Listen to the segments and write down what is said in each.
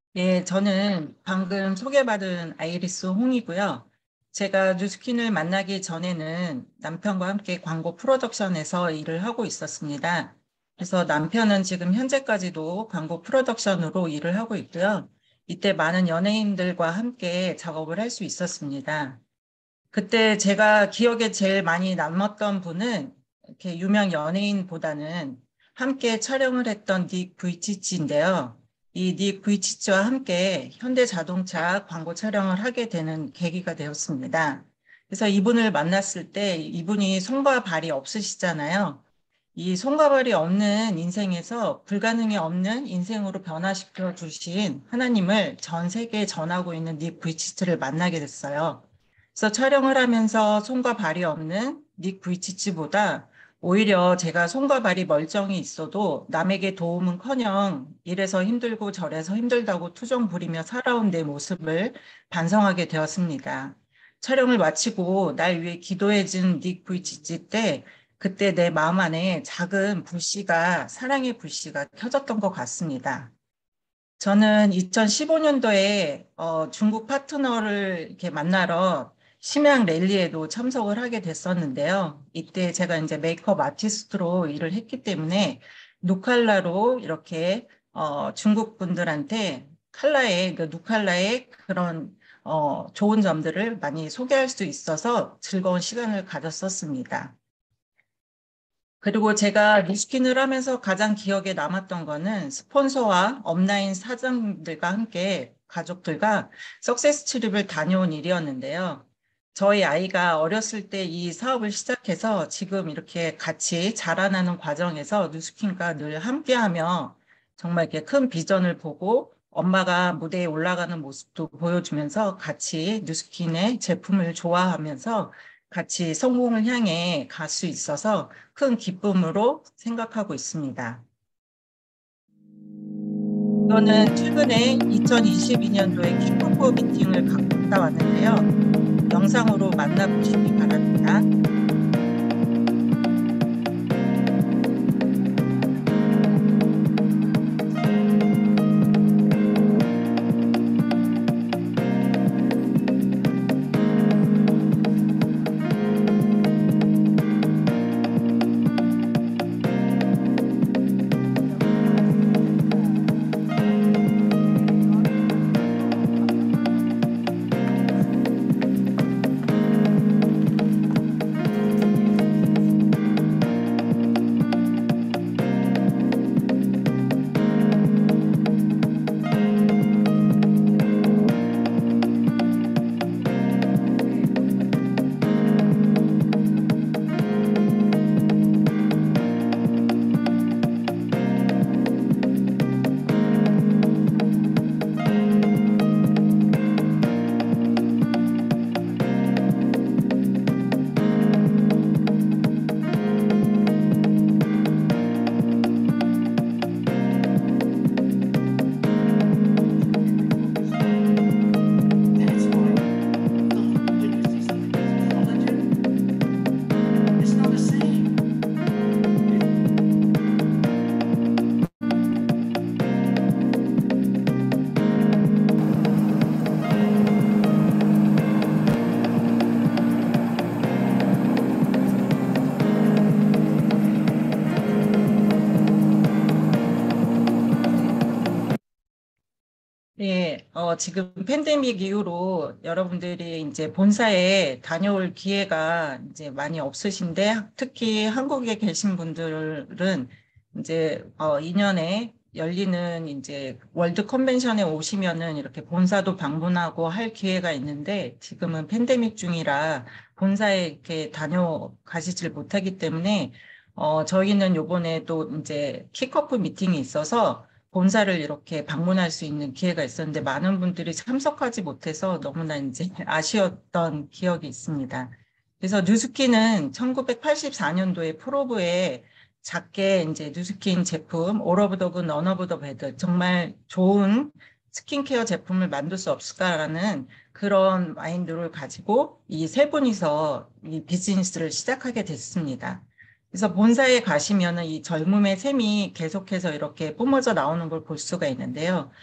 예, 저는 방금 소개받은 아이리스 홍이고요. 제가 뉴스킨을 만나기 전에는 남편과 함께 광고 프로덕션에서 일을 하고 있었습니다. 그래서 남편은 지금 현재까지도 광고 프로덕션으로 일을 하고 있고요. 이때 많은 연예인들과 함께 작업을 할 수 있었습니다. 그때 제가 기억에 제일 많이 남았던 분은 이렇게 유명 연예인보다는 함께 촬영을 했던 닉 부이치치인데요. 이 닉 부이치치와 함께 현대자동차 광고 촬영을 하게 되는 계기가 되었습니다. 그래서 이분을 만났을 때 이분이 손과 발이 없으시잖아요. 이 손과 발이 없는 인생에서 불가능이 없는 인생으로 변화시켜 주신 하나님을 전 세계에 전하고 있는 닉 부이치치를 만나게 됐어요. 그래서 촬영을 하면서 손과 발이 없는 닉 부이치치보다 오히려 제가 손과 발이 멀쩡히 있어도 남에게 도움은커녕 이래서 힘들고 저래서 힘들다고 투정 부리며 살아온 내 모습을 반성하게 되었습니다. 촬영을 마치고 날 위해 기도해준 닉 부이치치 때 그때 내 마음 안에 작은 불씨가 사랑의 불씨가 켜졌던 것 같습니다. 저는 2015년도에 중국 파트너를 이렇게 만나러 심양 랠리에도 참석을 하게 됐었는데요. 이때 제가 이제 메이크업 아티스트로 일을 했기 때문에 누칼라로 이렇게 중국 분들한테 칼라의 그 누칼라의 그런 좋은 점들을 많이 소개할 수 있어서 즐거운 시간을 가졌었습니다. 그리고 제가 리스킨을 하면서 가장 기억에 남았던 거는 스폰서와 업라인 사장들과 함께 가족들과 석세스 트립을 다녀온 일이었는데요. 저희 아이가 어렸을 때 이 사업을 시작해서 지금 이렇게 같이 자라나는 과정에서 뉴스킨과 늘 함께하며 정말 이렇게 큰 비전을 보고 엄마가 무대에 올라가는 모습도 보여주면서 같이 뉴스킨의 제품을 좋아하면서 같이 성공을 향해 갈 수 있어서 큰 기쁨으로 생각하고 있습니다. 저는 최근에 2022년도에 킥오프 미팅을 갔다 왔는데요. 영상으로 만나보시기 바랍니다. That's why when you see something that's collagen, it's not the same. 네, 지금 팬데믹 이후로 여러분들이 이제 본사에 다녀올 기회가 이제 많이 없으신데, 특히 한국에 계신 분들은 이제 2년에 열리는 이제 월드 컨벤션에 오시면은 이렇게 본사도 방문하고 할 기회가 있는데, 지금은 팬데믹 중이라 본사에 이렇게 다녀가시질 못하기 때문에, 저희는 요번에 또 이제 킥오프 미팅이 있어서 본사를 이렇게 방문할 수 있는 기회가 있었는데 많은 분들이 참석하지 못해서 너무나 이제 아쉬웠던 기억이 있습니다. 그래서 뉴스킨은 1984년도에 프로브에 작게 이제 뉴스킨 제품 올 오브 더 굿, 넌 오브 더 배드 정말 좋은 스킨케어 제품을 만들 수 없을까라는 그런 마인드를 가지고 이 세 분이서 이 비즈니스를 시작하게 됐습니다. 그래서 본사에 가시면은 이 젊음의 샘이 계속해서 이렇게 뿜어져 나오는 걸 볼 수가 있는데요.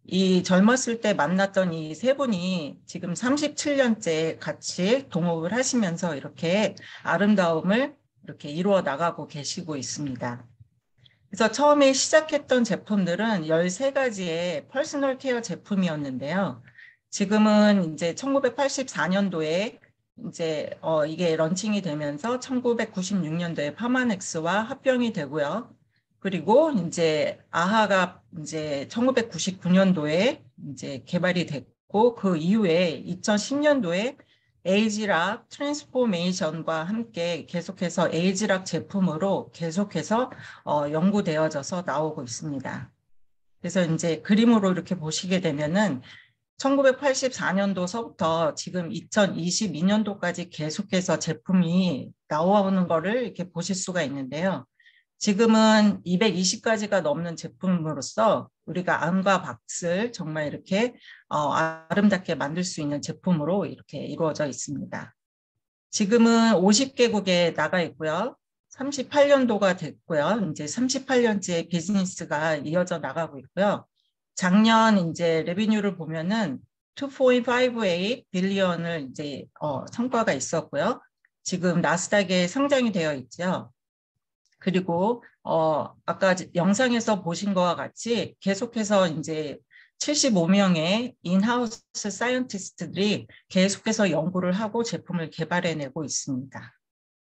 이 젊었을 때 만났던 이 세 분이 지금 37년째 같이 동업을 하시면서 이렇게 아름다움을 이렇게 이루어 나가고 계시고 있습니다. 그래서 처음에 시작했던 제품들은 13가지의 퍼스널 케어 제품이었는데요. 지금은 이제 1984년도에 이제 이게 런칭이 되면서 1996년도에 파마넥스와 합병이 되고요. 그리고 이제 아하가 이제 1999년도에 이제 개발이 됐고 그 이후에 2010년도에 에이지락 트랜스포메이션과 함께 계속해서 에이지락 제품으로 계속해서 연구되어져서 나오고 있습니다. 그래서 이제 그림으로 이렇게 보시게 되면은 1984년도서부터 지금 2022년도까지 계속해서 제품이 나오는 거를 이렇게 보실 수가 있는데요. 지금은 220가지가 넘는 제품으로서 우리가 안과 박을 정말 이렇게 아름답게 만들 수 있는 제품으로 이렇게 이루어져 있습니다. 지금은 50개국에 나가 있고요. 38년도가 됐고요. 이제 38년째 비즈니스가 이어져 나가고 있고요. 작년 이제 레비뉴를 보면은 2.58 빌리언을 이제 성과가 있었고요. 지금 나스닥에 상장이 되어 있죠. 그리고 아까 영상에서 보신 것과 같이 계속해서 이제 75명의 인하우스 사이언티스트들이 계속해서 연구를 하고 제품을 개발해내고 있습니다.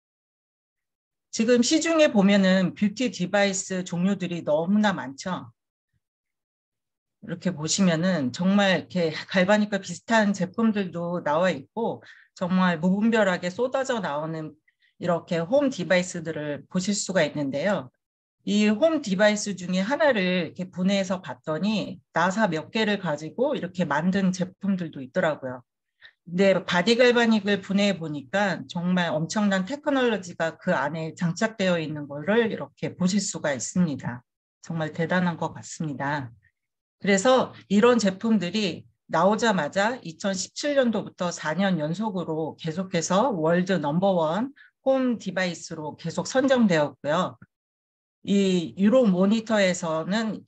지금 시중에 보면은 뷰티 디바이스 종류들이 너무나 많죠. 이렇게 보시면은 정말 이렇게 갈바닉과 비슷한 제품들도 나와 있고 정말 무분별하게 쏟아져 나오는 이렇게 홈 디바이스들을 보실 수가 있는데요. 이 홈 디바이스 중에 하나를 이렇게 분해해서 봤더니 나사 몇 개를 가지고 이렇게 만든 제품들도 있더라고요. 근데 바디 갈바닉을 분해해 보니까 정말 엄청난 테크놀로지가 그 안에 장착되어 있는 거를 이렇게 보실 수가 있습니다. 정말 대단한 것 같습니다. 그래서 이런 제품들이 나오자마자 2017년도부터 4년 연속으로 계속해서 월드 넘버원 홈 디바이스로 계속 선정되었고요. 이 유로 모니터에서는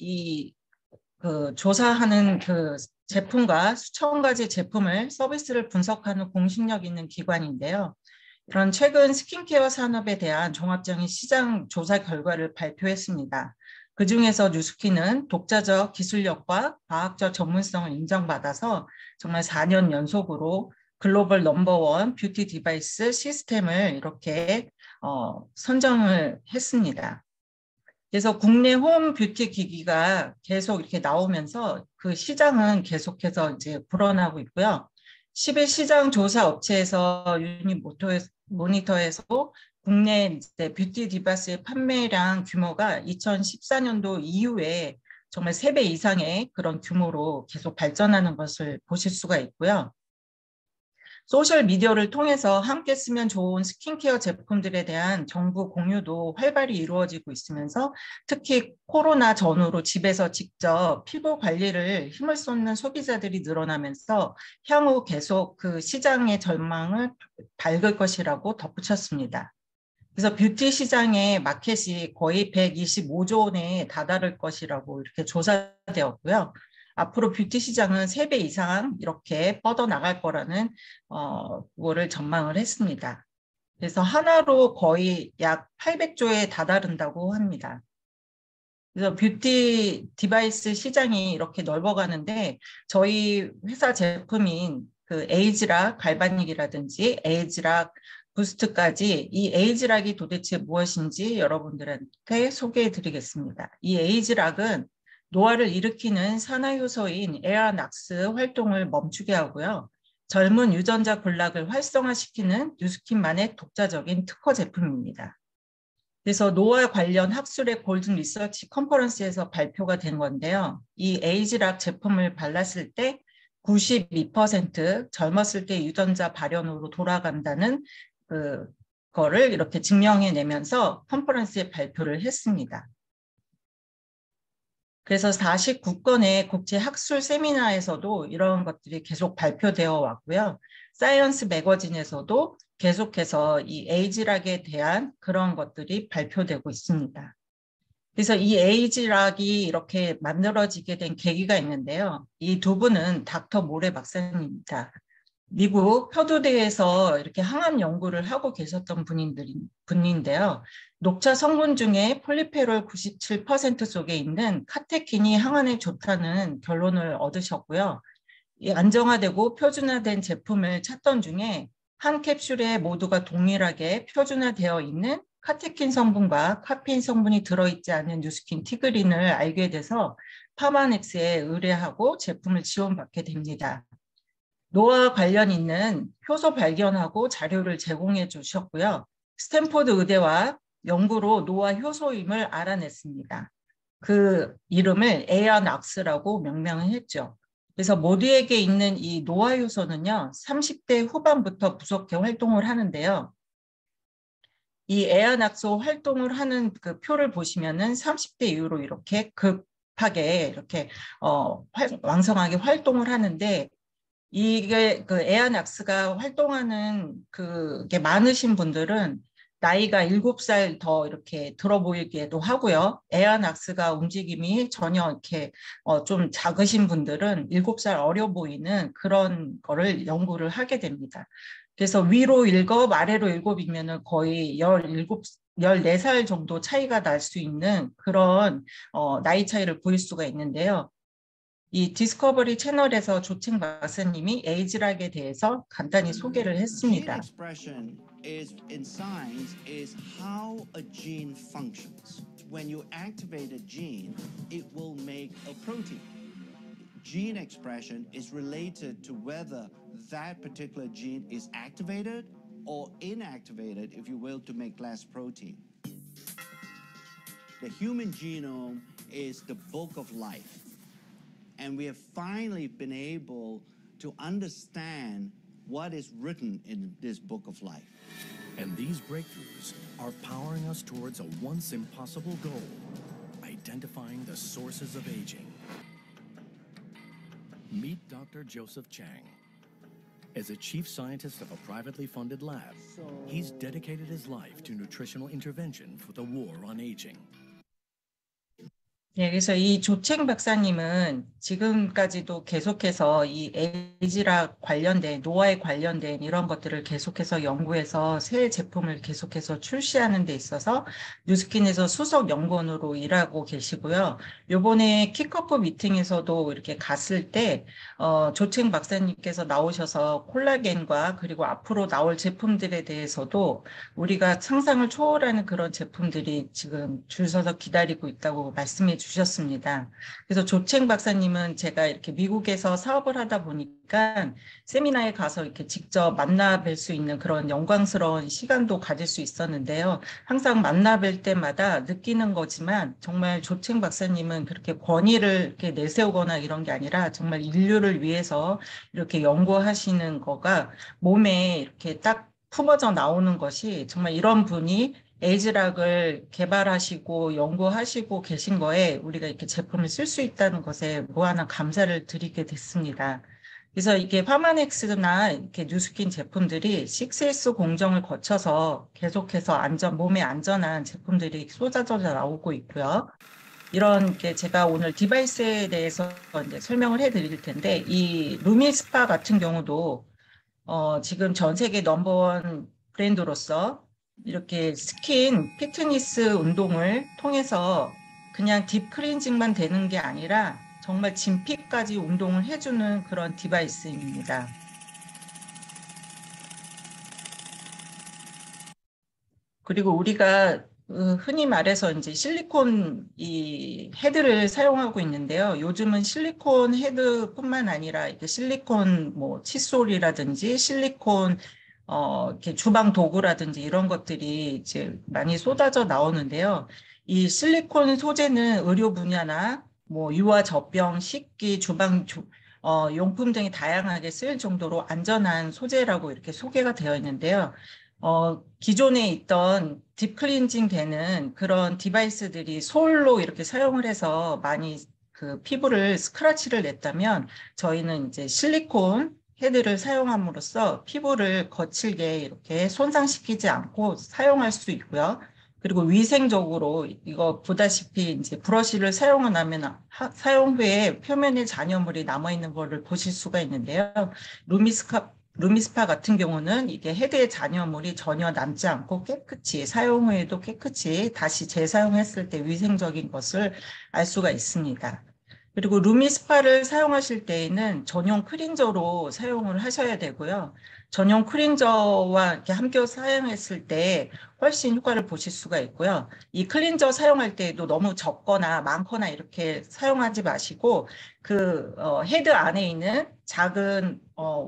조사하는 그 제품과 수천 가지 제품을 서비스를 분석하는 공신력 있는 기관인데요. 이런 최근 스킨케어 산업에 대한 종합적인 시장 조사 결과를 발표했습니다. 그중에서 뉴스킨은 독자적 기술력과 과학적 전문성을 인정받아서 정말 4년 연속으로 글로벌 넘버원 뷰티 디바이스 시스템을 이렇게 선정을 했습니다. 그래서 국내 홈 뷰티 기기가 계속 이렇게 나오면서 그 시장은 계속해서 이제 불어나고 있고요. 10일 시장 조사 업체에서 유니모니터에서 국내 이제 뷰티 디바이스의 판매량 규모가 2014년도 이후에 정말 3배 이상의 그런 규모로 계속 발전하는 것을 보실 수가 있고요. 소셜 미디어를 통해서 함께 쓰면 좋은 스킨케어 제품들에 대한 정보 공유도 활발히 이루어지고 있으면서 특히 코로나 전후로 집에서 직접 피부 관리를 힘을 쏟는 소비자들이 늘어나면서 향후 계속 그 시장의 전망을 밝을 것이라고 덧붙였습니다. 그래서 뷰티 시장의 마켓이 거의 125조 원에 다다를 것이라고 이렇게 조사되었고요. 앞으로 뷰티 시장은 3배 이상 이렇게 뻗어나갈 거라는 거를 전망을 했습니다. 그래서 하나로 거의 약 800조에 다다른다고 합니다. 그래서 뷰티 디바이스 시장이 이렇게 넓어가는데 저희 회사 제품인 그 에이지락 갈바닉이라든지 에이지락 부스트까지 이 에이지락이 도대체 무엇인지 여러분들한테 소개해 드리겠습니다. 이 에이지락은 노화를 일으키는 산화효소인 에아낙스 활동을 멈추게 하고요. 젊은 유전자 군락을 활성화시키는 뉴스킨만의 독자적인 특허 제품입니다. 그래서 노화 관련 학술의 골든 리서치 컨퍼런스에서 발표가 된 건데요. 이 에이지락 제품을 발랐을 때 92% 젊었을 때 유전자 발현으로 돌아간다는 거를 이렇게 증명해내면서 컨퍼런스에 발표를 했습니다. 그래서 49건의 국제 학술 세미나에서도 이런 것들이 계속 발표되어 왔고요. 사이언스 매거진에서도 계속해서 이 에이지락에 대한 그런 것들이 발표되고 있습니다. 그래서 이 에이지락이 이렇게 만들어지게 된 계기가 있는데요. 이 두 분은 닥터 모레 박사님입니다. 미국 펴두대에서 이렇게 항암 연구를 하고 계셨던 분인데요. 녹차 성분 중에 폴리페롤 97% 속에 있는 카테킨이 항암에 좋다는 결론을 얻으셨고요. 이 안정화되고 표준화된 제품을 찾던 중에 한 캡슐에 모두가 동일하게 표준화되어 있는 카테킨 성분과 카페인 성분이 들어있지 않은 뉴스킨 티그린을 알게 돼서 파마넥스에 의뢰하고 제품을 지원받게 됩니다. 노화 관련 있는 효소 발견하고 자료를 제공해 주셨고요. 스탠포드 의대와 연구로 노화 효소임을 알아냈습니다. 그 이름을 에어낙스라고 명명을 했죠. 그래서 모두에게 있는 이 노화 효소는요, 30대 후반부터 무섭게 활동을 하는데요. 이 에어낙스 활동을 하는 그 표를 보시면은 30대 이후로 이렇게 급하게 이렇게 왕성하게 활동을 하는데, 이게 그 에어낙스가 활동하는 그게 많으신 분들은 나이가 7살 더 이렇게 들어 보이기도 하고요. 에어낙스가 움직임이 전혀 이렇게 좀 작으신 분들은 7살 어려 보이는 그런 거를 연구를 하게 됩니다. 그래서 위로 7, 아래로 7이면은 거의 14살 정도 차이가 날 수 있는 그런 나이 차이를 보일 수가 있는데요. 이 디스커버리 채널에서 조칭 박사님이 에이즈락에 대해서 간단히 소개를 Gene 했습니다. expression is in science is how a gene functions. When you activate a gene, it will make a protein. Gene expression is related to whether that particular gene is activated or inactivated, if you will, to make less protein. The human genome is the book of life. And we have finally been able to understand what is written in this book of life. And these breakthroughs are powering us towards a once impossible goal, identifying the sources of aging. Meet Dr. Joseph Chang. As a chief scientist of a privately funded lab, he's dedicated his life to nutritional intervention for the war on aging. 예, 그래서 이 조챙 박사님은 지금까지도 계속해서 이 에이지락 관련된, 노화에 관련된 이런 것들을 계속해서 연구해서 새 제품을 계속해서 출시하는 데 있어서 뉴스킨에서 수석 연구원으로 일하고 계시고요. 요번에 킥오프 미팅에서도 이렇게 갔을 때 조챙 박사님께서 나오셔서 콜라겐과 그리고 앞으로 나올 제품들에 대해서도 우리가 상상을 초월하는 그런 제품들이 지금 줄 서서 기다리고 있다고 말씀해 주셨습니다. 그래서 조챙 박사님은 제가 이렇게 미국에서 사업을 하다 보니까 세미나에 가서 이렇게 직접 만나 뵐 수 있는 그런 영광스러운 시간도 가질 수 있었는데요. 항상 만나 뵐 때마다 느끼는 거지만 정말 조챙 박사님은 그렇게 권위를 이렇게 내세우거나 이런 게 아니라 정말 인류를 위해서 이렇게 연구하시는 거가 몸에 이렇게 딱 품어져 나오는 것이 정말 이런 분이 에이즈락을 개발하시고 연구하시고 계신 거에 우리가 이렇게 제품을 쓸 수 있다는 것에 무한한 감사를 드리게 됐습니다. 그래서 이게 파마넥스나 이렇게 뉴스킨 제품들이 6S 공정을 거쳐서 계속해서 몸에 안전한 제품들이 쏟아져 나오고 있고요. 이런 게 제가 오늘 디바이스에 대해서 이제 설명을 해드릴 텐데, 이 루미스파 같은 경우도 지금 전 세계 넘버원 브랜드로서 이렇게 스킨 피트니스 운동을 통해서 그냥 딥클렌징만 되는 게 아니라 정말 진피까지 운동을 해주는 그런 디바이스입니다. 그리고 우리가 흔히 말해서 이제 실리콘 이 헤드를 사용하고 있는데요. 요즘은 실리콘 헤드뿐만 아니라 이렇게 실리콘 뭐 칫솔이라든지 실리콘 이렇게 주방 도구라든지 이런 것들이 이제 많이 쏟아져 나오는데요. 이 실리콘 소재는 의료 분야나 뭐 유아 젖병, 식기, 주방 용품 등이 다양하게 쓰일 정도로 안전한 소재라고 이렇게 소개가 되어 있는데요. 기존에 있던 딥클렌징 되는 그런 디바이스들이 솔로 이렇게 사용을 해서 많이 그 피부를 스크래치를 냈다면 저희는 이제 실리콘 헤드를 사용함으로써 피부를 거칠게 이렇게 손상시키지 않고 사용할 수 있고요. 그리고 위생적으로 이거 보다시피 이제 브러쉬를 사용하고 나면 사용 후에 표면에 잔여물이 남아있는 거를 보실 수가 있는데요. 루미스파 같은 경우는 이게 헤드에 잔여물이 전혀 남지 않고 깨끗이 사용 후에도 깨끗이 다시 재사용했을 때 위생적인 것을 알 수가 있습니다. 그리고 루미스파를 사용하실 때에는 전용 클린저로 사용을 하셔야 되고요. 전용 클린저와 이렇게 함께 사용했을 때 훨씬 효과를 보실 수가 있고요. 이 클린저 사용할 때에도 너무 적거나 많거나 이렇게 사용하지 마시고 헤드 안에 있는 작은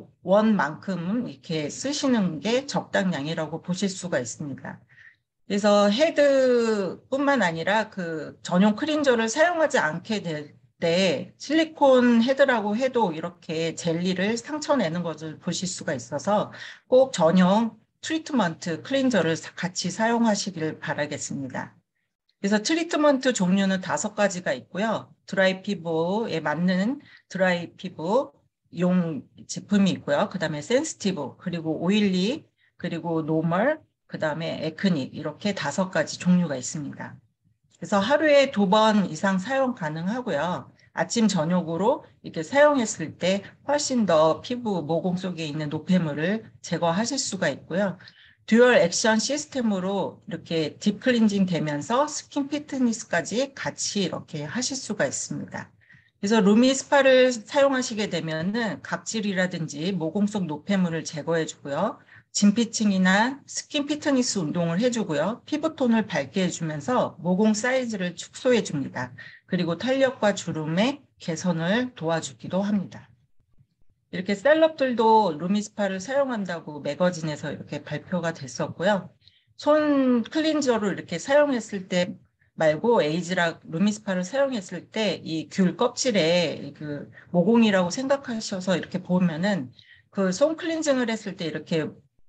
원만큼 이렇게 쓰시는 게 적당량이라고 보실 수가 있습니다. 그래서 헤드뿐만 아니라 그 전용 클린저를 사용하지 않게 될 때 실리콘 헤드라고 해도 이렇게 젤리를 상처내는 것을 보실 수가 있어서 꼭 전용 트리트먼트 클린저를 같이 사용하시길 바라겠습니다. 그래서 트리트먼트 종류는 5가지가 있고요. 드라이 피부에 맞는 드라이 피부용 제품이 있고요. 그 다음에 센시티브, 그리고 오일리, 그리고 노멀, 그 다음에 에크닉 이렇게 5가지 종류가 있습니다. 그래서 하루에 2번 이상 사용 가능하고요. 아침, 저녁으로 이렇게 사용했을 때 훨씬 더 피부 모공 속에 있는 노폐물을 제거하실 수가 있고요. 듀얼 액션 시스템으로 이렇게 딥 클렌징 되면서 스킨 피트니스까지 같이 이렇게 하실 수가 있습니다. 그래서 루미스파를 사용하시게 되면은 각질이라든지 모공 속 노폐물을 제거해 주고요. 진피층이나 스킨 피트니스 운동을 해주고요. 피부톤을 밝게 해주면서 모공 사이즈를 축소해 줍니다. 그리고 탄력과 주름의 개선을 도와주기도 합니다. 이렇게 셀럽들도 루미스파를 사용한다고 매거진에서 이렇게 발표가 됐었고요. 손 클린저로 이렇게 사용했을 때 말고 에이즈락 루미스파를 사용했을 때 이 귤 껍질에 그 모공이라고 생각하셔서 이렇게 보면은 그 손 클렌징을 했을 때 이렇게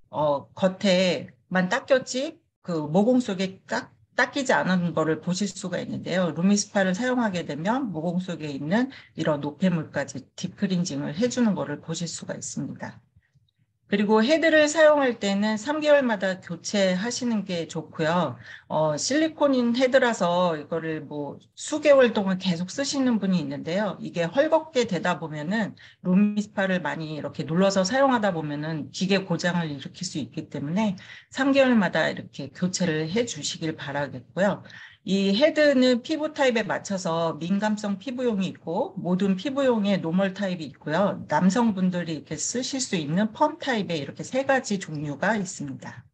겉에만 닦였지 그 모공 속에 닦이지 않은 거를 보실 수가 있는데요. 루미스파를 사용하게 되면 모공 속에 있는 이런 노폐물까지 딥클렌징을 해주는 거를 보실 수가 있습니다. 그리고 헤드를 사용할 때는 3개월마다 교체하시는 게 좋고요. 실리콘인 헤드라서 이거를 뭐 수개월 동안 계속 쓰시는 분이 있는데요. 이게 헐겁게 되다 보면은 루미스파를 많이 이렇게 눌러서 사용하다 보면은 기계 고장을 일으킬 수 있기 때문에 3개월마다 이렇게 교체를 해 주시길 바라겠고요. 이 헤드는 피부 타입에 맞춰서 민감성 피부용이 있고 모든 피부용의 노멀 타입이 있고요. 남성분들이 이렇게 쓰실 수 있는 펌 타입의 이렇게 3가지 종류가 있습니다.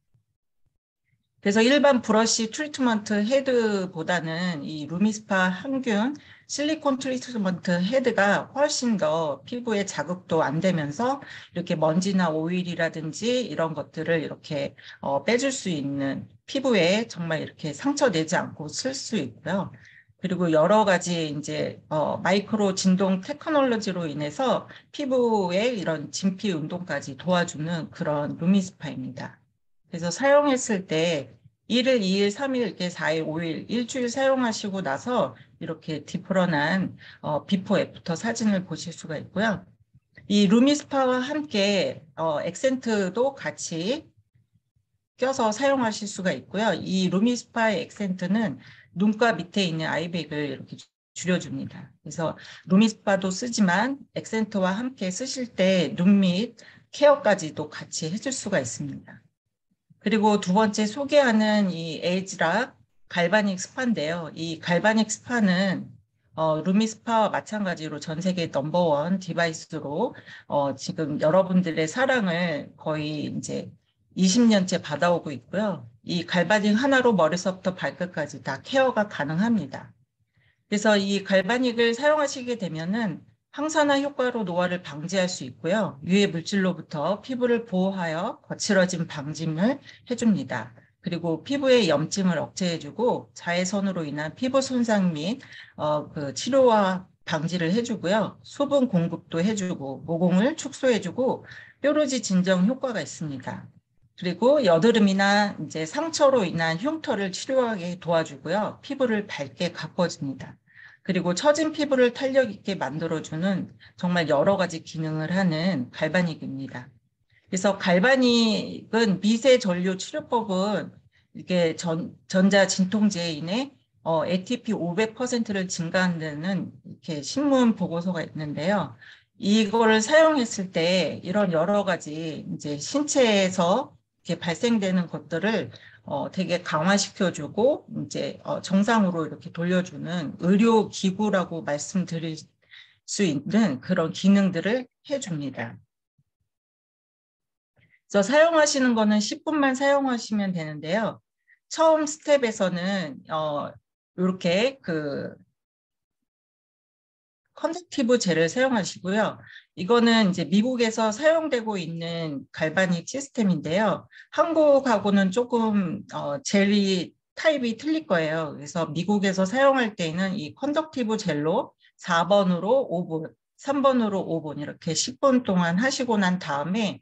그래서 일반 브러쉬 트리트먼트 헤드보다는 이 루미스파 항균 실리콘 트리트먼트 헤드가 훨씬 더 피부에 자극도 안 되면서 이렇게 먼지나 오일이라든지 이런 것들을 이렇게 빼줄 수 있는 피부에 정말 이렇게 상처 내지 않고 쓸 수 있고요. 그리고 여러 가지 이제 마이크로 진동 테크놀로지로 인해서 피부에 이런 진피 운동까지 도와주는 그런 루미스파입니다. 그래서 사용했을 때 1일, 2일, 3일, 이렇게 4일, 5일, 일주일 사용하시고 나서 이렇게 디프런한 비포 애프터 사진을 보실 수가 있고요. 이 루미스파와 함께 액센트도 같이 껴서 사용하실 수가 있고요. 이 루미스파의 액센트는 눈가 밑에 있는 아이백을 이렇게 줄여줍니다. 그래서 루미스파도 쓰지만 액센트와 함께 쓰실 때 눈 밑 케어까지도 같이 해줄 수가 있습니다. 그리고 2번째 소개하는 이 에이지락 갈바닉 스파인데요. 이 갈바닉 스파는 루미스파와 마찬가지로 전 세계 넘버원 디바이스로 지금 여러분들의 사랑을 거의 이제 20년째 받아오고 있고요. 이 갈바닉 하나로 머리서부터 발끝까지 다 케어가 가능합니다. 그래서 이 갈바닉을 사용하시게 되면은 항산화 효과로 노화를 방지할 수 있고요. 유해 물질로부터 피부를 보호하여 거칠어짐 방짐을 해줍니다. 그리고 피부의 염증을 억제해주고 자외선으로 인한 피부 손상 및 그 치료와 방지를 해주고요. 수분 공급도 해주고 모공을 축소해주고 뾰루지 진정 효과가 있습니다. 그리고 여드름이나 이제 상처로 인한 흉터를 치료하게 도와주고요. 피부를 밝게 가꿔줍니다. 그리고 처진 피부를 탄력 있게 만들어주는 정말 여러 가지 기능을 하는 갈바닉입니다. 그래서 갈바닉은 미세 전류 치료법은 이게 전자 진통제에 인해 ATP 500%를 증가한다는 이렇게 신문 보고서가 있는데요. 이거를 사용했을 때 이런 여러 가지 이제 신체에서 이렇게 발생되는 것들을 되게 강화시켜주고 이제 정상으로 이렇게 돌려주는 의료 기구라고 말씀드릴 수 있는 그런 기능들을 해줍니다. 그래서 사용하시는 거는 10분만 사용하시면 되는데요. 처음 스텝에서는 이렇게 그 컨덕티브 젤을 사용하시고요. 이거는 이제 미국에서 사용되고 있는 갈바닉 시스템인데요. 한국하고는 조금 젤이 타입이 틀릴 거예요. 그래서 미국에서 사용할 때는 이 컨덕티브 젤로 4번으로 5분, 3번으로 5분 이렇게 10분 동안 하시고 난 다음에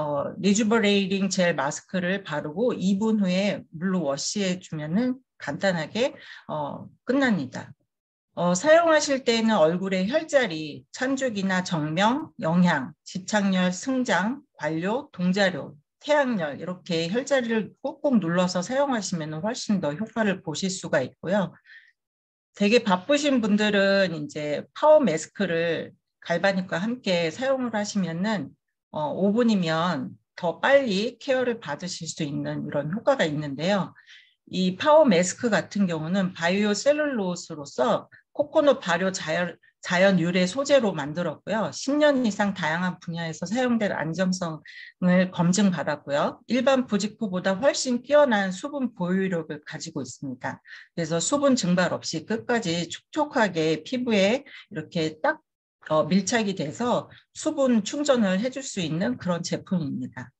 리주버레이팅 젤 마스크를 바르고 2분 후에 물로 워시해 주면은 간단하게 끝납니다. 사용하실 때는 얼굴에 혈자리, 찬죽이나 정명, 영양, 지창열, 승장, 관료, 동자료, 태양열 이렇게 혈자리를 꾹꾹 눌러서 사용하시면 훨씬 더 효과를 보실 수가 있고요. 되게 바쁘신 분들은 이제 파워 마스크를 갈바닉과 함께 사용을 하시면은 5분이면 더 빨리 케어를 받으실 수 있는 이런 효과가 있는데요. 이 파워 마스크 같은 경우는 바이오 셀룰로스로서 코코넛 발효 자연 유래 소재로 만들었고요. 10년 이상 다양한 분야에서 사용된 안정성을 검증받았고요. 일반 부직포보다 훨씬 뛰어난 수분 보유력을 가지고 있습니다. 그래서 수분 증발 없이 끝까지 촉촉하게 피부에 이렇게 딱 밀착이 돼서 수분 충전을 해줄 수 있는 그런 제품입니다.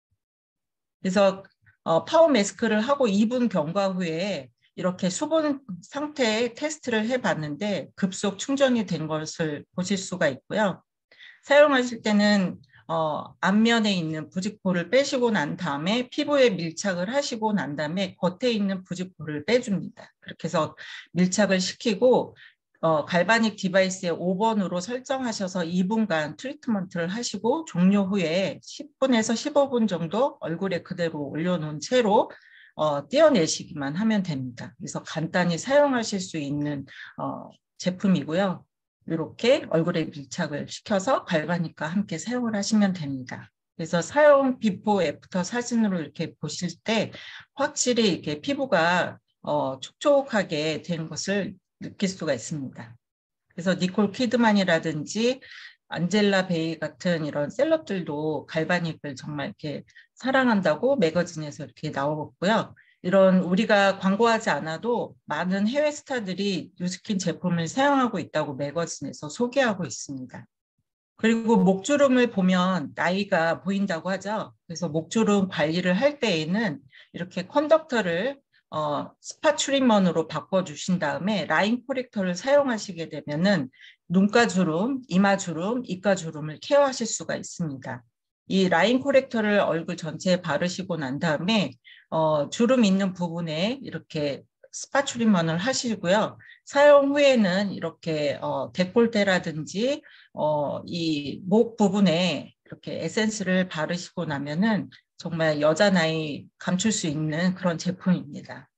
그래서 파워 마스크를 하고 2분 경과 후에 이렇게 수분 상태 테스트를 해봤는데 급속 충전이 된 것을 보실 수가 있고요. 사용하실 때는 앞면에 있는 부직포를 빼시고 난 다음에 피부에 밀착을 하시고 난 다음에 겉에 있는 부직포를 빼줍니다. 그렇게 해서 밀착을 시키고 갈바닉 디바이스에 5번으로 설정하셔서 2분간 트리트먼트를 하시고 종료 후에 10분에서 15분 정도 얼굴에 그대로 올려놓은 채로 떼어내시기만 하면 됩니다. 그래서 간단히 사용하실 수 있는 제품이고요. 이렇게 얼굴에 밀착을 시켜서 갈바닉과 함께 사용을 하시면 됩니다. 그래서 사용 비포 애프터 사진으로 이렇게 보실 때 확실히 이렇게 피부가 촉촉하게 된 것을 느낄 수가 있습니다. 그래서 니콜 키드만이라든지 안젤라 베이 같은 이런 셀럽들도 갈바닉을 정말 이렇게 사랑한다고 매거진에서 이렇게 나오고요. 이런 우리가 광고하지 않아도 많은 해외 스타들이 뉴스킨 제품을 사용하고 있다고 매거진에서 소개하고 있습니다. 그리고 목주름을 보면 나이가 보인다고 하죠. 그래서 목주름 관리를 할 때에는 이렇게 컨덕터를 스파 트리먼으로 바꿔주신 다음에 라인 코렉터를 사용하시게 되면은 눈가주름, 이마주름, 입가주름을 케어하실 수가 있습니다. 이 라인 코렉터를 얼굴 전체에 바르시고 난 다음에 주름 있는 부분에 이렇게 스파 트리먼을 하시고요. 사용 후에는 이렇게 데콜테라든지 이 목 부분에 이렇게 에센스를 바르시고 나면은 정말 여자 나이 감출 수 있는 그런 제품입니다.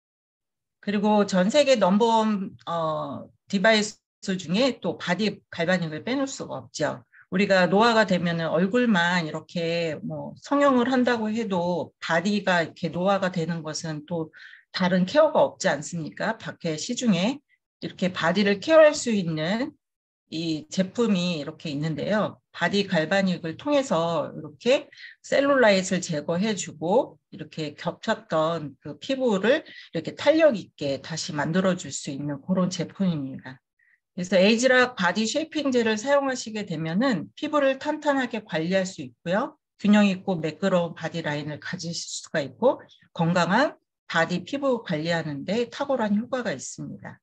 그리고 전 세계 넘버원 디바이스 중에 또 바디 갈바닉을 빼놓을 수가 없죠. 우리가 노화가 되면은 얼굴만 이렇게 뭐 성형을 한다고 해도 바디가 이렇게 노화가 되는 것은 또 다른 케어가 없지 않습니까? 밖에 시중에 이렇게 바디를 케어할 수 있는 이 제품이 이렇게 있는데요. 바디 갈바닉을 통해서 이렇게 셀룰라이트를 제거해주고 이렇게 겹쳤던 그 피부를 이렇게 탄력 있게 다시 만들어줄 수 있는 그런 제품입니다. 그래서 에이지락 바디 쉐이핑 젤을 사용하시게 되면은 피부를 탄탄하게 관리할 수 있고요. 균형 있고 매끄러운 바디 라인을 가지실 수가 있고 건강한 바디 피부 관리하는 데 탁월한 효과가 있습니다.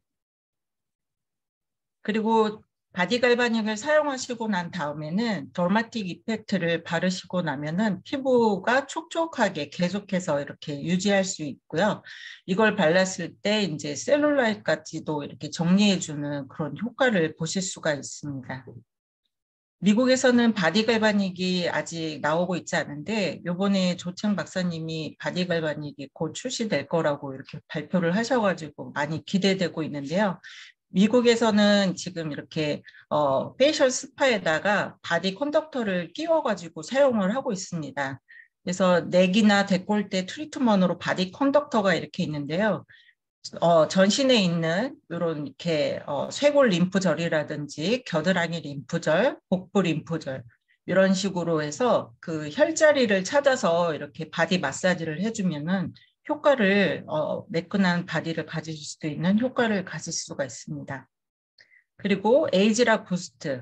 그리고 바디 갈바닉을 사용하시고 난 다음에는 더마틱 이펙트를 바르시고 나면은 피부가 촉촉하게 계속해서 이렇게 유지할 수 있고요. 이걸 발랐을 때 이제 셀룰라이트까지도 이렇게 정리해주는 그런 효과를 보실 수가 있습니다. 미국에서는 바디 갈바닉이 아직 나오고 있지 않은데 요번에 조창 박사님이 바디 갈바닉이 곧 출시될 거라고 이렇게 발표를 하셔가지고 많이 기대되고 있는데요. 미국에서는 지금 이렇게 페이셜 스파에다가 바디 컨덕터를 끼워가지고 사용을 하고 있습니다. 그래서 넥이나 데콜테 트리트먼트로 바디 컨덕터가 이렇게 있는데요. 전신에 있는 이런 이렇게 쇄골 림프절이라든지 겨드랑이 림프절, 복부 림프절 이런 식으로 해서 그 혈자리를 찾아서 이렇게 바디 마사지를 해주면은 효과를 매끈한 바디를 가질 수도 있는 효과를 가질 수가 있습니다. 그리고 에이지락 부스트.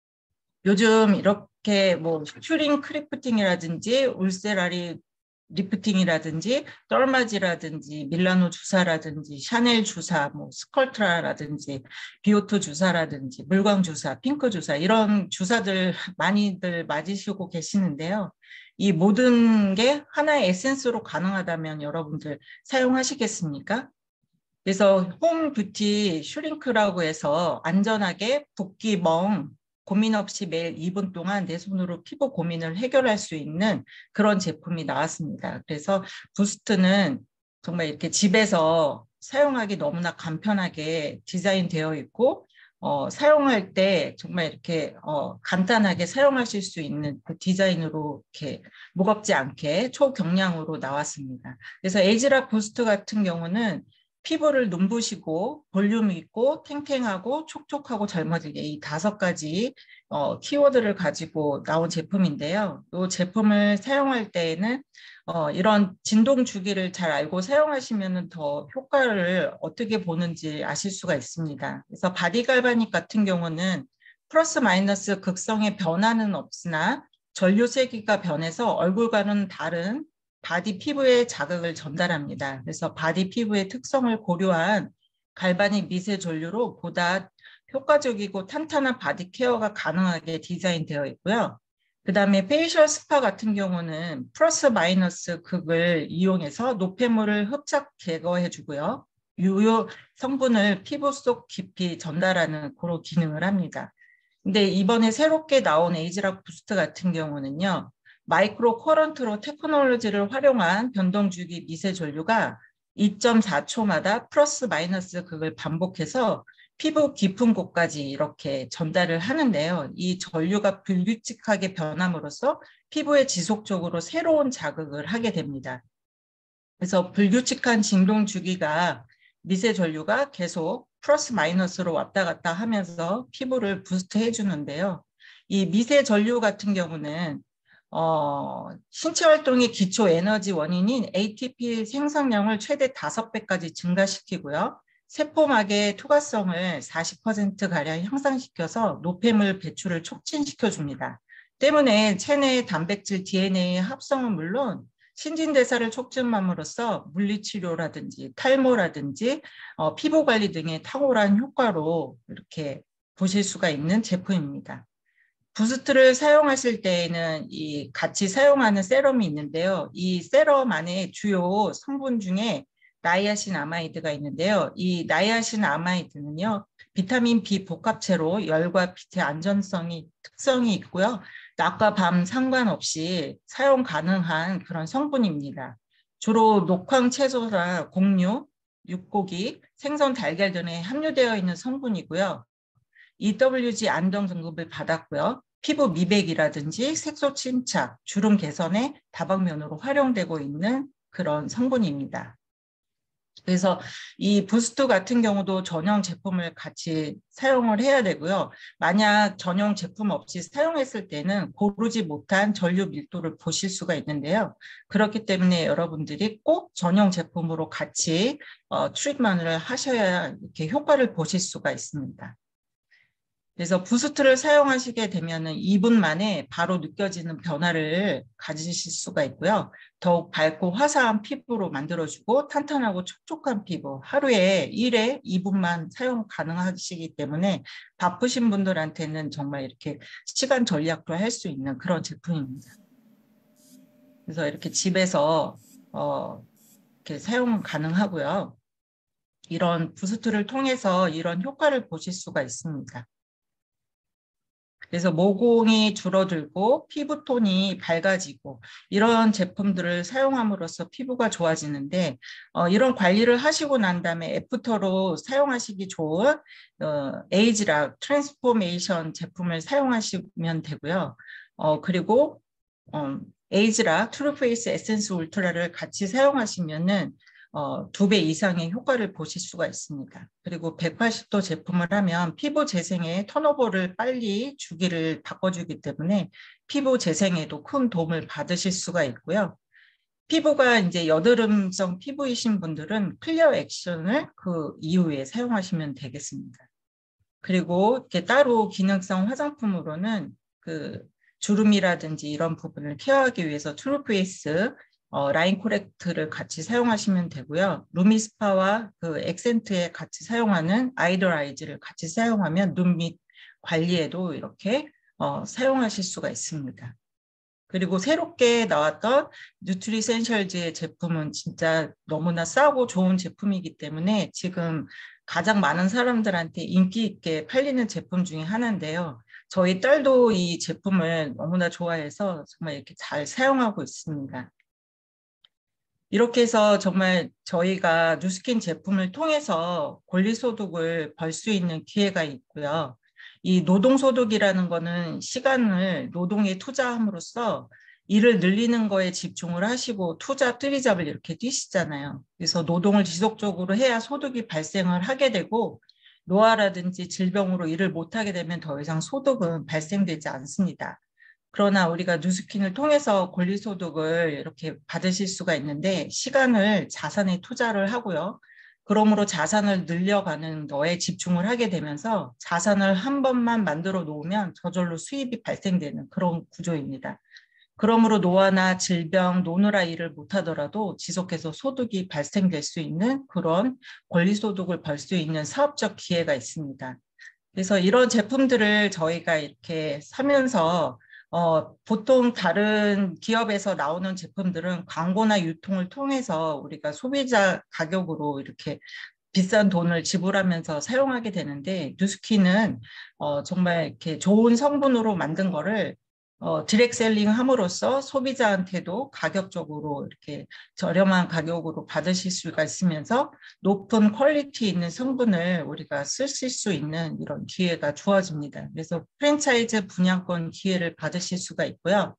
요즘 이렇게 뭐 슈링 크리프팅이라든지 울세라리 리프팅이라든지 떨마지라든지 밀라노 주사라든지 샤넬 주사, 뭐 스컬트라라든지 비오트 주사라든지 물광 주사, 핑크 주사 이런 주사들 많이들 맞으시고 계시는데요. 이 모든 게 하나의 에센스로 가능하다면 여러분들 사용하시겠습니까? 그래서 홈 뷰티 슈링크라고 해서 안전하게 붓기, 멍 고민 없이 매일 2분 동안 내 손으로 피부 고민을 해결할 수 있는 그런 제품이 나왔습니다. 그래서 부스트는 정말 이렇게 집에서 사용하기 너무나 간편하게 디자인되어 있고 사용할 때 정말 이렇게 간단하게 사용하실 수 있는 그 디자인으로 이렇게 무겁지 않게 초경량으로 나왔습니다. 그래서 에이지락 부스트 같은 경우는 피부를 눈부시고 볼륨 있고 탱탱하고 촉촉하고 젊어지게 이 5가지 키워드를 가지고 나온 제품인데요. 이 제품을 사용할 때에는 이런 진동 주기를 잘 알고 사용하시면 더 효과를 어떻게 보는지 아실 수가 있습니다. 그래서 바디 갈바닉 같은 경우는 플러스 마이너스 극성의 변화는 없으나 전류 세기가 변해서 얼굴과는 다른 바디 피부에 자극을 전달합니다. 그래서 바디 피부의 특성을 고려한 갈바닉 미세 전류로 보다 효과적이고 탄탄한 바디 케어가 가능하게 디자인되어 있고요. 그 다음에 페이셜 스파 같은 경우는 플러스 마이너스 극을 이용해서 노폐물을 흡착 제거해 주고요. 유효 성분을 피부 속 깊이 전달하는 그런 기능을 합니다. 근데 이번에 새롭게 나온 에이지락 부스트 같은 경우는요. 마이크로 커런트로 테크놀로지를 활용한 변동주기 미세 전류가 2.4초마다 플러스 마이너스 극을 반복해서 피부 깊은 곳까지 이렇게 전달을 하는데요. 이 전류가 불규칙하게 변함으로써 피부에 지속적으로 새로운 자극을 하게 됩니다. 그래서 불규칙한 진동 주기가 미세 전류가 계속 플러스 마이너스로 왔다 갔다 하면서 피부를 부스트해 주는데요. 이 미세 전류 같은 경우는 신체 활동의 기초 에너지 원인인 ATP 생성량을 최대 5배까지 증가시키고요. 세포막의 투과성을 40%가량 향상시켜서 노폐물 배출을 촉진시켜 줍니다. 때문에 체내 단백질 DNA 합성은 물론 신진대사를 촉진함으로써 물리치료라든지 탈모라든지 피부 관리 등의 탁월한 효과로 이렇게 보실 수가 있는 제품입니다. 부스트를 사용하실 때에는 이 같이 사용하는 세럼이 있는데요. 이 세럼 안에 주요 성분 중에 나이아신 아마이드가 있는데요. 이 나이아신 아마이드는요. 비타민 B 복합체로 열과 빛의 안전성이 특성이 있고요. 낮과 밤 상관없이 사용 가능한 그런 성분입니다. 주로 녹황 채소나 곡류, 육고기, 생선, 달걀 등에 함유되어 있는 성분이고요. EWG 안정 등급을 받았고요. 피부 미백이라든지 색소 침착, 주름 개선에 다방면으로 활용되고 있는 그런 성분입니다. 그래서 이 부스트 같은 경우도 전용 제품을 같이 사용을 해야 되고요. 만약 전용 제품 없이 사용했을 때는 고르지 못한 전류 밀도를 보실 수가 있는데요. 그렇기 때문에 여러분들이 꼭 전용 제품으로 같이 트리트먼트를 하셔야 이렇게 효과를 보실 수가 있습니다. 그래서 부스트를 사용하시게 되면 2분 만에 바로 느껴지는 변화를 가지실 수가 있고요. 더욱 밝고 화사한 피부로 만들어주고 탄탄하고 촉촉한 피부, 하루에 1회 2분만 사용 가능하시기 때문에 바쁘신 분들한테는 정말 이렇게 시간 절약도 할 수 있는 그런 제품입니다. 그래서 이렇게 집에서 이렇게 사용 가능하고요. 이런 부스트를 통해서 이런 효과를 보실 수가 있습니다. 그래서 모공이 줄어들고 피부톤이 밝아지고 이런 제품들을 사용함으로써 피부가 좋아지는데 이런 관리를 하시고 난 다음에 애프터로 사용하시기 좋은 에이지락 트랜스포메이션 제품을 사용하시면 되고요. 그리고 에이지락 트루페이스 에센스 울트라를 같이 사용하시면은 2배 이상의 효과를 보실 수가 있습니다. 그리고 180도 제품을 하면 피부 재생에 턴오버를 빨리 주기를 바꿔주기 때문에 피부 재생에도 큰 도움을 받으실 수가 있고요. 피부가 이제 여드름성 피부이신 분들은 클리어 액션을 그 이후에 사용하시면 되겠습니다. 그리고 이렇게 따로 기능성 화장품으로는 그 주름이라든지 이런 부분을 케어하기 위해서 트루페이스 라인 코렉트를 같이 사용하시면 되고요. 루미스파와 그 액센트에 같이 사용하는 아이돌 아이즈를 같이 사용하면 눈 밑 관리에도 이렇게 사용하실 수가 있습니다. 그리고 새롭게 나왔던 뉴트리센셜즈의 제품은 진짜 너무나 싸고 좋은 제품이기 때문에 지금 가장 많은 사람들한테 인기 있게 팔리는 제품 중에 하나인데요. 저희 딸도 이 제품을 너무나 좋아해서 정말 이렇게 잘 사용하고 있습니다. 이렇게 해서 정말 저희가 뉴스킨 제품을 통해서 권리소득을 벌 수 있는 기회가 있고요. 이 노동소득이라는 거는 시간을 노동에 투자함으로써 일을 늘리는 거에 집중을 하시고 투자 뜨리잡을 이렇게 뛰시잖아요. 그래서 노동을 지속적으로 해야 소득이 발생을 하게 되고 노화라든지 질병으로 일을 못하게 되면 더 이상 소득은 발생되지 않습니다. 그러나 우리가 뉴스킨을 통해서 권리소득을 이렇게 받으실 수가 있는데 시간을 자산에 투자를 하고요. 그러므로 자산을 늘려가는 거에 집중을 하게 되면서 자산을 한 번만 만들어 놓으면 저절로 수입이 발생되는 그런 구조입니다. 그러므로 노화나 질병, 노후라 일을 못하더라도 지속해서 소득이 발생될 수 있는 그런 권리소득을 벌 수 있는 사업적 기회가 있습니다. 그래서 이런 제품들을 저희가 이렇게 사면서 보통 다른 기업에서 나오는 제품들은 광고나 유통을 통해서 우리가 소비자 가격으로 이렇게 비싼 돈을 지불하면서 사용하게 되는데 뉴스킨은 정말 이렇게 좋은 성분으로 만든 거를 디렉셀링 함으로써 소비자한테도 가격적으로 이렇게 저렴한 가격으로 받으실 수가 있으면서 높은 퀄리티 있는 성분을 우리가 쓰실 수 있는 이런 기회가 주어집니다. 그래서 프랜차이즈 분양권 기회를 받으실 수가 있고요.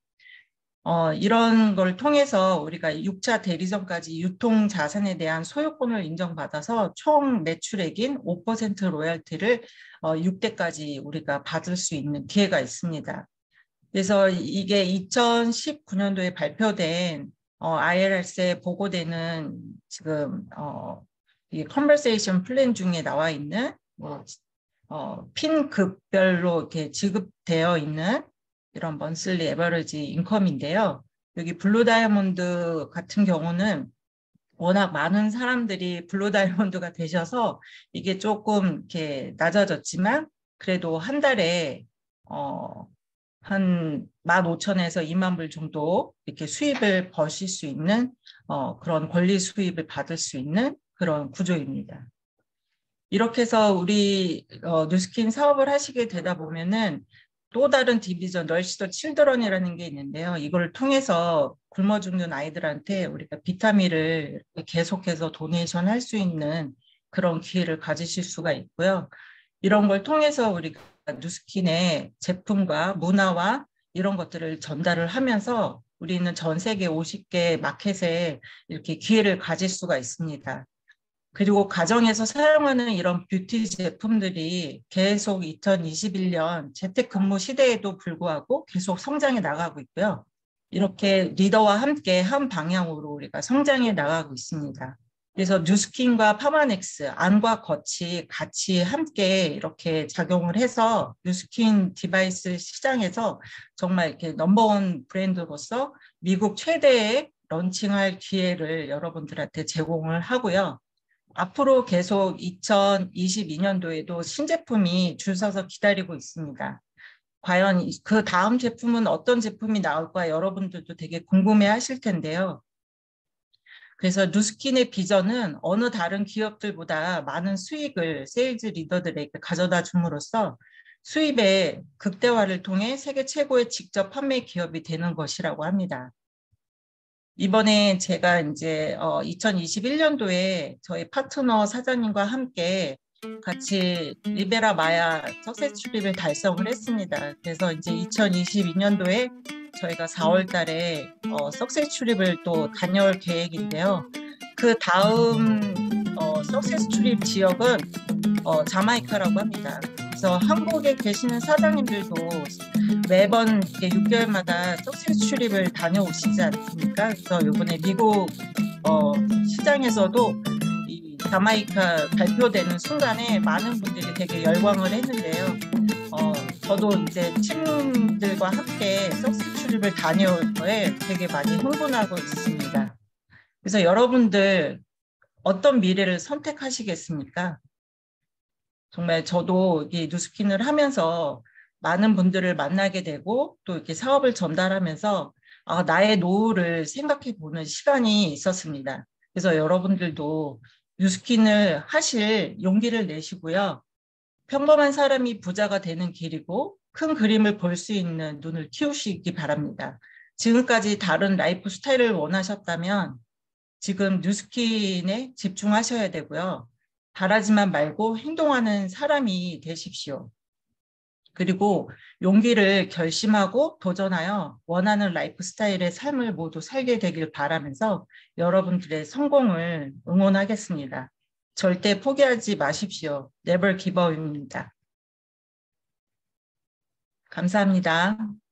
이런 걸 통해서 우리가 6차 대리점까지 유통 자산에 대한 소유권을 인정받아서 총 매출액인 5% 로열티를 6대까지 우리가 받을 수 있는 기회가 있습니다. 그래서 이게 2019년도에 발표된 IRS에 보고되는 지금 이 컨버세이션 플랜 중에 나와 있는 핀급별로 이렇게 지급되어 있는 이런 먼슬리 에버리지 인컴인데요. 여기 블루 다이아몬드 같은 경우는 워낙 많은 사람들이 블루 다이아몬드가 되셔서 이게 조금 이렇게 낮아졌지만 그래도 한 달에 한 15,000에서 2만 불 정도 이렇게 수입을 버실 수 있는 그런 권리 수입을 받을 수 있는 그런 구조입니다. 이렇게 해서 우리 뉴스킨 사업을 하시게 되다 보면은 또 다른 디비전 널시더 칠드런이라는 게 있는데요. 이걸 통해서 굶어 죽는 아이들한테 우리가 비타민을 계속해서 도네이션 할 수 있는 그런 기회를 가지실 수가 있고요. 이런 걸 통해서 우리가 뉴스킨의 제품과 문화와 이런 것들을 전달을 하면서 우리는 전 세계 50개 마켓에 이렇게 기회를 가질 수가 있습니다. 그리고 가정에서 사용하는 이런 뷰티 제품들이 계속 2021년 재택근무 시대에도 불구하고 계속 성장해 나가고 있고요. 이렇게 리더와 함께 한 방향으로 우리가 성장해 나가고 있습니다. 그래서 뉴스킨과 파마넥스, 안과 겉이 같이 함께 이렇게 작용을 해서 뉴스킨 디바이스 시장에서 정말 이렇게 넘버원 브랜드로서 미국 최대의 런칭할 기회를 여러분들한테 제공을 하고요. 앞으로 계속 2022년도에도 신제품이 줄 서서 기다리고 있습니다. 과연 그 다음 제품은 어떤 제품이 나올까 여러분들도 되게 궁금해 하실 텐데요. 그래서 뉴스킨의 비전은 어느 다른 기업들보다 많은 수익을 세일즈 리더들에게 가져다 줌으로써 수입의 극대화를 통해 세계 최고의 직접 판매 기업이 되는 것이라고 합니다. 이번에 제가 이제 2021년도에 저희 파트너 사장님과 함께 같이 리베라 마야 석세스 출입을 달성을 했습니다. 그래서 이제 2022년도에 저희가 4월 달에 석세스 출입을 또 다녀올 계획인데요. 그 다음 석세스 출입 지역은 자마이카라고 합니다. 그래서 한국에 계시는 사장님들도 매번 6개월마다 석세스 출입을 다녀오시지 않습니까? 그래서 이번에 미국 시장에서도 이 자마이카 발표되는 순간에 많은 분들이 되게 열광을 했는데요. 저도 이제 친구들과 함께 석세스 출입을 다녀올 거에 되게 많이 흥분하고 있습니다. 그래서 여러분들 어떤 미래를 선택하시겠습니까? 정말 저도 이 뉴스킨을 하면서 많은 분들을 만나게 되고 또 이렇게 사업을 전달하면서 나의 노후를 생각해 보는 시간이 있었습니다. 그래서 여러분들도 뉴스킨을 하실 용기를 내시고요. 평범한 사람이 부자가 되는 길이고 큰 그림을 볼 수 있는 눈을 키우시기 바랍니다. 지금까지 다른 라이프 스타일을 원하셨다면 지금 뉴스킨에 집중하셔야 되고요. 바라지만 말고 행동하는 사람이 되십시오. 그리고 용기를 결심하고 도전하여 원하는 라이프 스타일의 삶을 모두 살게 되길 바라면서 여러분들의 성공을 응원하겠습니다. 절대 포기하지 마십시오. Never give up입니다. 감사합니다.